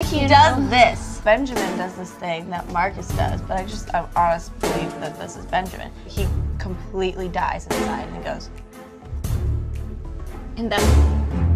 he does this. Benjamin does this thing that Marcus does, but I honestly believe that this is Benjamin. He completely dies inside and goes. And then